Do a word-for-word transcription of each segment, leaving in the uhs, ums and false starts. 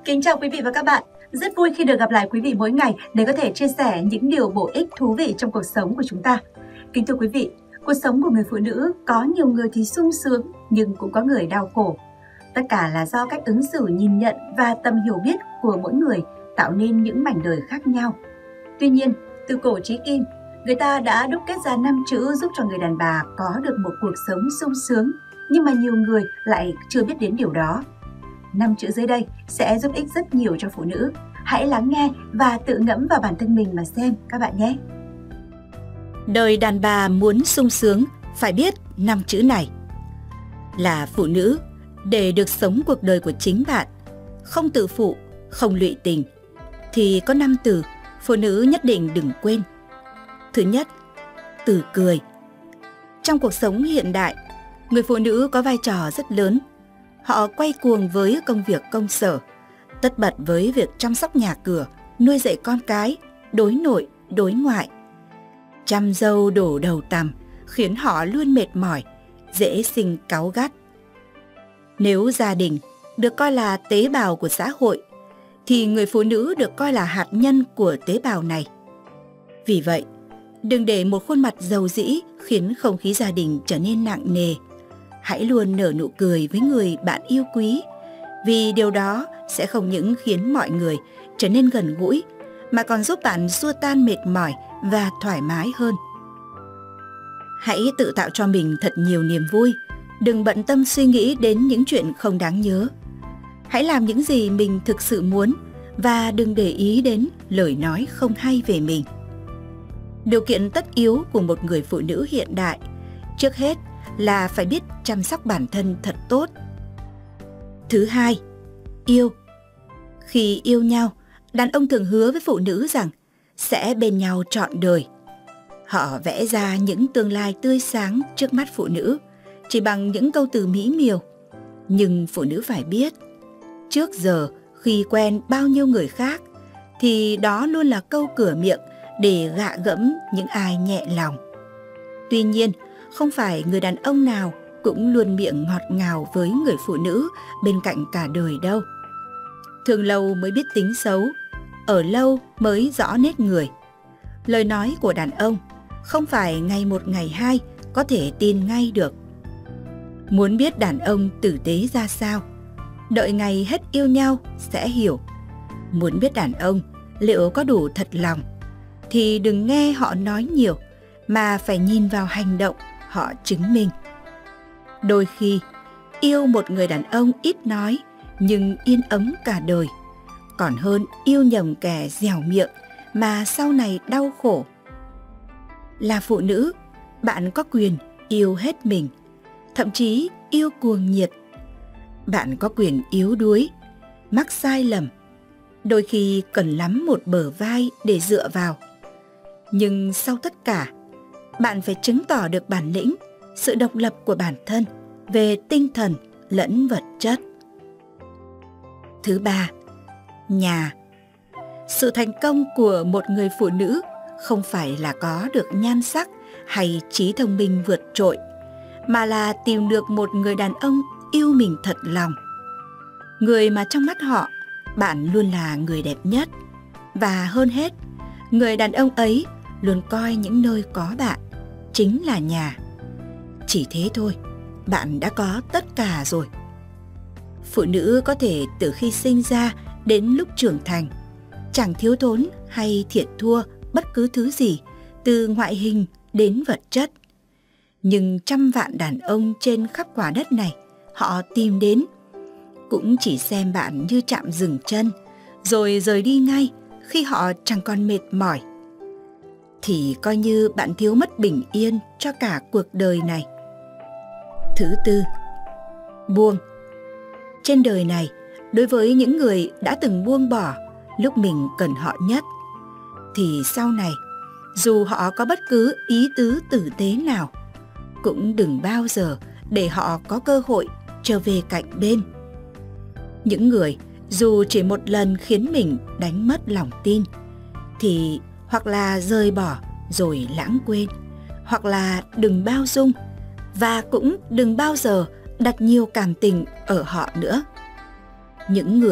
Kính chào quý vị và các bạn. Rất vui khi được gặp lại quý vị mỗi ngày để có thể chia sẻ những điều bổ ích thú vị trong cuộc sống của chúng ta. Kính thưa quý vị, cuộc sống của người phụ nữ có nhiều người thì sung sướng nhưng cũng có người đau khổ. Tất cả là do cách ứng xử, nhìn nhận và tầm hiểu biết của mỗi người tạo nên những mảnh đời khác nhau. Tuy nhiên, từ cổ chí kim, người ta đã đúc kết ra năm chữ giúp cho người đàn bà có được một cuộc sống sung sướng, nhưng mà nhiều người lại chưa biết đến điều đó. Năm chữ dưới đây sẽ giúp ích rất nhiều cho phụ nữ. Hãy lắng nghe và tự ngẫm vào bản thân mình mà xem các bạn nhé. Đời đàn bà muốn sung sướng phải biết năm chữ này. Là phụ nữ, để được sống cuộc đời của chính bạn, không tự phụ, không lụy tình, thì có năm từ phụ nữ nhất định đừng quên. Thứ nhất, từ cười. Trong cuộc sống hiện đại, người phụ nữ có vai trò rất lớn. Họ quay cuồng với công việc công sở, tất bật với việc chăm sóc nhà cửa, nuôi dạy con cái, đối nội, đối ngoại. Chăm dâu đổ đầu tằm khiến họ luôn mệt mỏi, dễ sinh cáu gắt. Nếu gia đình được coi là tế bào của xã hội, thì người phụ nữ được coi là hạt nhân của tế bào này. Vì vậy, đừng để một khuôn mặt dầu dĩ khiến không khí gia đình trở nên nặng nề. Hãy luôn nở nụ cười với người bạn yêu quý, vì điều đó sẽ không những khiến mọi người trở nên gần gũi, mà còn giúp bạn xua tan mệt mỏi và thoải mái hơn. Hãy tự tạo cho mình thật nhiều niềm vui, đừng bận tâm suy nghĩ đến những chuyện không đáng nhớ. Hãy làm những gì mình thực sự muốn và đừng để ý đến lời nói không hay về mình. Điều kiện tất yếu của một người phụ nữ hiện đại, trước hết là phải biết chăm sóc bản thân thật tốt. Thứ hai, yêu. Khi yêu nhau, đàn ông thường hứa với phụ nữ rằng sẽ bên nhau trọn đời. Họ vẽ ra những tương lai tươi sáng trước mắt phụ nữ chỉ bằng những câu từ mỹ miều. Nhưng phụ nữ phải biết, trước giờ khi quen bao nhiêu người khác thì đó luôn là câu cửa miệng để gạ gẫm những ai nhẹ lòng. Tuy nhiên, không phải người đàn ông nào cũng luôn miệng ngọt ngào với người phụ nữ bên cạnh cả đời đâu. Thường lâu mới biết tính xấu, ở lâu mới rõ nết người. Lời nói của đàn ông không phải ngày một ngày hai có thể tin ngay được. Muốn biết đàn ông tử tế ra sao, đợi ngày hết yêu nhau sẽ hiểu. Muốn biết đàn ông liệu có đủ thật lòng, thì đừng nghe họ nói nhiều, mà phải nhìn vào hành động họ chứng minh. Đôi khi, yêu một người đàn ông ít nói nhưng yên ấm cả đời, còn hơn yêu nhầm kẻ dẻo miệng mà sau này đau khổ. Là phụ nữ, bạn có quyền yêu hết mình, thậm chí yêu cuồng nhiệt. Bạn có quyền yếu đuối, mắc sai lầm, đôi khi cần lắm một bờ vai để dựa vào. Nhưng sau tất cả, bạn phải chứng tỏ được bản lĩnh, sự độc lập của bản thân về tinh thần lẫn vật chất. Thứ ba, nhà. Sự thành công của một người phụ nữ không phải là có được nhan sắc hay trí thông minh vượt trội, mà là tìm được một người đàn ông yêu mình thật lòng. Người mà trong mắt họ, bạn luôn là người đẹp nhất. Và hơn hết, người đàn ông ấy luôn coi những nơi có bạn chính là nhà. Chỉ thế thôi, bạn đã có tất cả rồi. Phụ nữ có thể từ khi sinh ra đến lúc trưởng thành, chẳng thiếu thốn hay thiệt thua bất cứ thứ gì, từ ngoại hình đến vật chất. Nhưng trăm vạn đàn ông trên khắp quả đất này, họ tìm đến, cũng chỉ xem bạn như chạm dừng chân, rồi rời đi ngay khi họ chẳng còn mệt mỏi. Thì coi như bạn thiếu mất bình yên cho cả cuộc đời này. Thứ tư, buông. Trên đời này, đối với những người đã từng buông bỏ lúc mình cần họ nhất, thì sau này, dù họ có bất cứ ý tứ tử tế nào, cũng đừng bao giờ để họ có cơ hội trở về cạnh bên. Những người dù chỉ một lần khiến mình đánh mất lòng tin, thì hoặc là rời bỏ rồi lãng quên, hoặc là đừng bao dung, và cũng đừng bao giờ đặt nhiều cảm tình ở họ nữa. Những người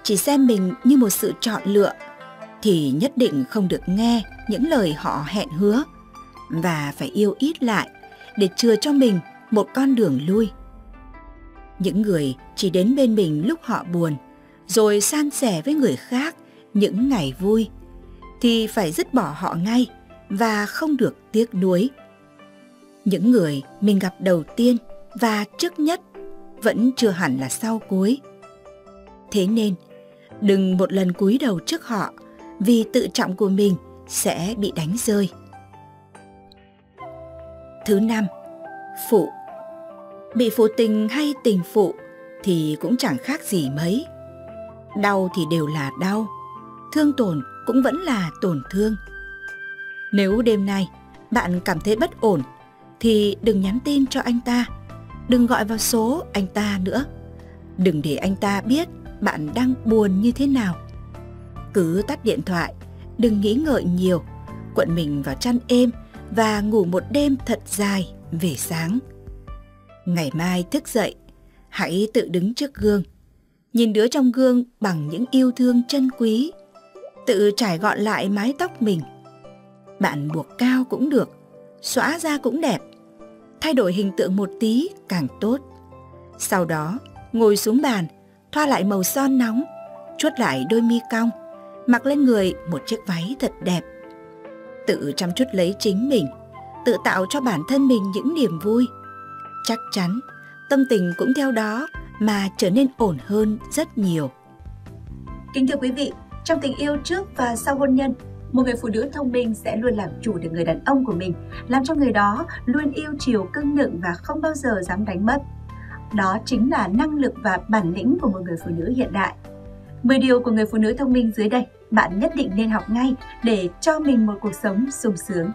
chỉ xem mình như một sự chọn lựa thì nhất định không được nghe những lời họ hẹn hứa và phải yêu ít lại để chừa cho mình một con đường lui. Những người chỉ đến bên mình lúc họ buồn rồi san sẻ với người khác những ngày vui thì phải dứt bỏ họ ngay và không được tiếc nuối. Những người mình gặp đầu tiên và trước nhất vẫn chưa hẳn là sau cuối. Thế nên đừng một lần cúi đầu trước họ, vì tự trọng của mình sẽ bị đánh rơi. Thứ năm, phụ. Bị phụ tình hay tình phụ thì cũng chẳng khác gì mấy. Đau thì đều là đau, thương tổn cũng vẫn là tổn thương. Nếu đêm nay bạn cảm thấy bất ổn thì đừng nhắn tin cho anh ta, đừng gọi vào số anh ta nữa. Đừng để anh ta biết bạn đang buồn như thế nào. Cứ tắt điện thoại, đừng nghĩ ngợi nhiều, cuộn mình vào chăn êm và ngủ một đêm thật dài về sáng. Ngày mai thức dậy, hãy tự đứng trước gương, nhìn đứa trong gương bằng những yêu thương chân quý. Tự trải gọn lại mái tóc mình. Bạn buộc cao cũng được, xõa ra cũng đẹp. Thay đổi hình tượng một tí càng tốt. Sau đó, ngồi xuống bàn, thoa lại màu son nóng, chuốt lại đôi mi cong, mặc lên người một chiếc váy thật đẹp. Tự chăm chút lấy chính mình, tự tạo cho bản thân mình những niềm vui. Chắc chắn, tâm tình cũng theo đó mà trở nên ổn hơn rất nhiều. Kính thưa quý vị, trong tình yêu trước và sau hôn nhân, một người phụ nữ thông minh sẽ luôn làm chủ được người đàn ông của mình, làm cho người đó luôn yêu chiều cưng nựng và không bao giờ dám đánh mất. Đó chính là năng lực và bản lĩnh của một người phụ nữ hiện đại. mười điều của người phụ nữ thông minh dưới đây, bạn nhất định nên học ngay để cho mình một cuộc sống sung sướng.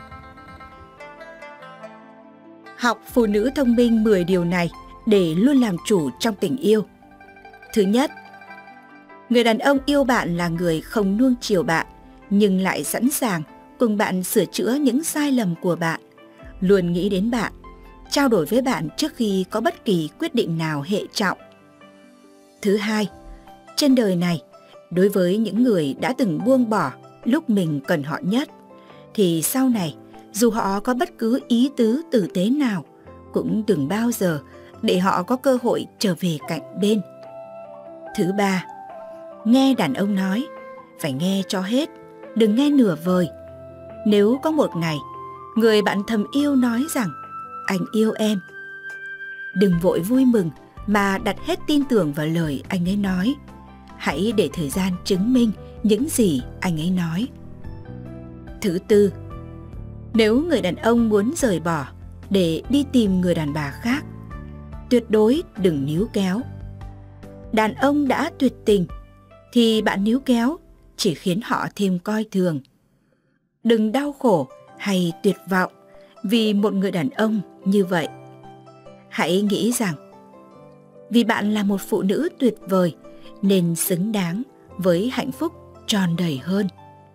Học phụ nữ thông minh mười điều này để luôn làm chủ trong tình yêu. Thứ nhất, người đàn ông yêu bạn là người không nuông chiều bạn, nhưng lại sẵn sàng cùng bạn sửa chữa những sai lầm của bạn, luôn nghĩ đến bạn, trao đổi với bạn trước khi có bất kỳ quyết định nào hệ trọng. Thứ hai, trên đời này, đối với những người đã từng buông bỏ lúc mình cần họ nhất, thì sau này, dù họ có bất cứ ý tứ tử tế nào, cũng đừng bao giờ để họ có cơ hội trở về cạnh bên. Thứ ba, nghe đàn ông nói, phải nghe cho hết, đừng nghe nửa vời. Nếu có một ngày, người bạn thầm yêu nói rằng anh yêu em, đừng vội vui mừng mà đặt hết tin tưởng vào lời anh ấy nói. Hãy để thời gian chứng minh những gì anh ấy nói. Thứ tư, nếu người đàn ông muốn rời bỏ để đi tìm người đàn bà khác, tuyệt đối đừng níu kéo. Đàn ông đã tuyệt tình thì bạn níu kéo chỉ khiến họ thêm coi thường. Đừng đau khổ hay tuyệt vọng vì một người đàn ông như vậy. Hãy nghĩ rằng vì bạn là một phụ nữ tuyệt vời nên xứng đáng với hạnh phúc tròn đầy hơn.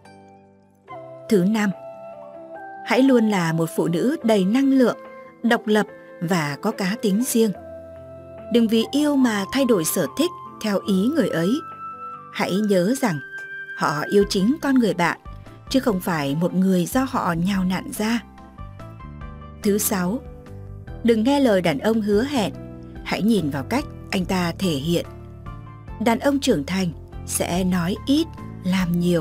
Thứ năm, hãy luôn là một phụ nữ đầy năng lượng, độc lập và có cá tính riêng. Đừng vì yêu mà thay đổi sở thích theo ý người ấy. Hãy nhớ rằng họ yêu chính con người bạn, chứ không phải một người do họ nhào nặn ra. Thứ sáu, đừng nghe lời đàn ông hứa hẹn, hãy nhìn vào cách anh ta thể hiện. Đàn ông trưởng thành sẽ nói ít, làm nhiều.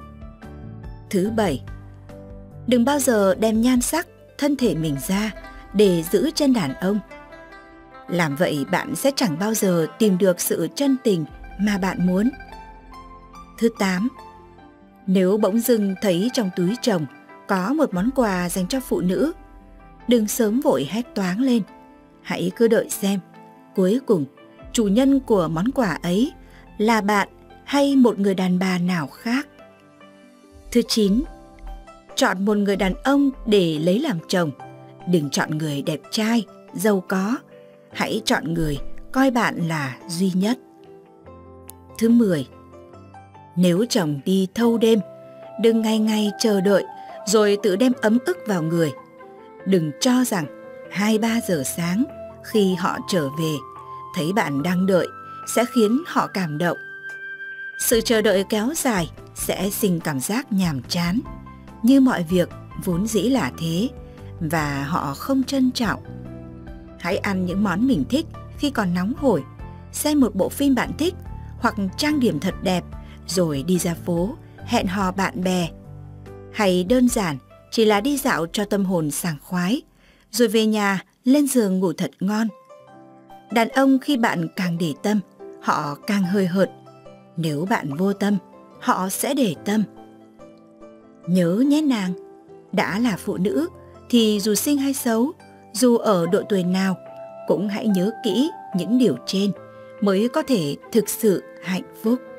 Thứ bảy, đừng bao giờ đem nhan sắc, thân thể mình ra để giữ chân đàn ông. Làm vậy bạn sẽ chẳng bao giờ tìm được sự chân tình mà bạn muốn. Thứ tám, nếu bỗng dưng thấy trong túi chồng có một món quà dành cho phụ nữ, đừng sớm vội hét toáng lên. Hãy cứ đợi xem, cuối cùng chủ nhân của món quà ấy là bạn hay một người đàn bà nào khác. Thứ chín, chọn một người đàn ông để lấy làm chồng. Đừng chọn người đẹp trai, giàu có. Hãy chọn người coi bạn là duy nhất. Thứ mười, nếu chồng đi thâu đêm, đừng ngày ngày chờ đợi rồi tự đem ấm ức vào người. Đừng cho rằng hai ba giờ sáng khi họ trở về thấy bạn đang đợi sẽ khiến họ cảm động. Sự chờ đợi kéo dài sẽ sinh cảm giác nhàm chán, như mọi việc vốn dĩ là thế và họ không trân trọng. Hãy ăn những món mình thích khi còn nóng hổi, xem một bộ phim bạn thích hoặc trang điểm thật đẹp rồi đi ra phố, hẹn hò bạn bè. Hay đơn giản chỉ là đi dạo cho tâm hồn sảng khoái, rồi về nhà lên giường ngủ thật ngon. Đàn ông khi bạn càng để tâm, họ càng hời hợt. Nếu bạn vô tâm, họ sẽ để tâm. Nhớ nhé nàng, đã là phụ nữ thì dù xinh hay xấu, dù ở độ tuổi nào, cũng hãy nhớ kỹ những điều trên mới có thể thực sự hạnh phúc.